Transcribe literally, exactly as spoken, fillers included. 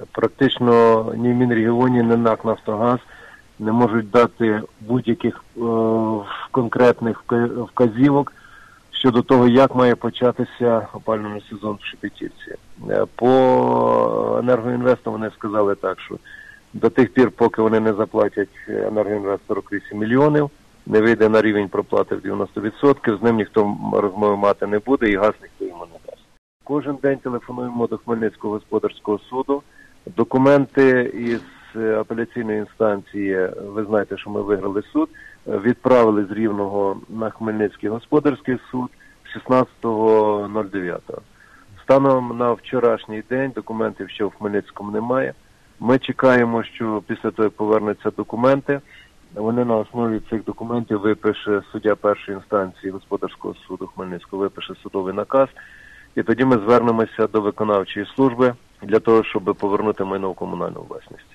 Практично ні в Мінрегіоні, ні НАК «Нафтогаз» не можуть дати будь-яких е, конкретних вказівок щодо того, як має початися опалювальний сезон в Шепетівці. По «Енергоінвесту» вони сказали так, що до тих пір, поки вони не заплатять «Енергоінвест» сорок вісім мільйонів, не вийде на рівень проплати в дев'яносто відсотків, з ним ніхто розмови мати не буде і газ ніхто йому не дасть. Кожен день телефонуємо до Хмельницького господарського суду. Документи із апеляційної інстанції, ви знаєте, що ми виграли суд, відправили з Рівного на Хмельницький господарський суд шістнадцятого дев'ятого. Станом на вчорашній день документів ще в Хмельницькому немає. Ми чекаємо, що після того, як повернуться документи, вони на основі цих документів випише суддя першої інстанції господарського суду Хмельницького, випише судовий наказ, і тоді ми звернемося до виконавчої служби для того, щоб повернути майно в комунальну власність.